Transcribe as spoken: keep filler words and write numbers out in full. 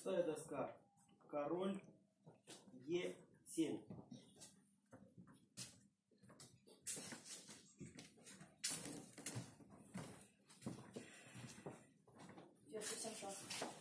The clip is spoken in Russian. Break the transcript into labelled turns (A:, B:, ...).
A: Шестая доска. Король Е семь.
B: Я совсем шаг.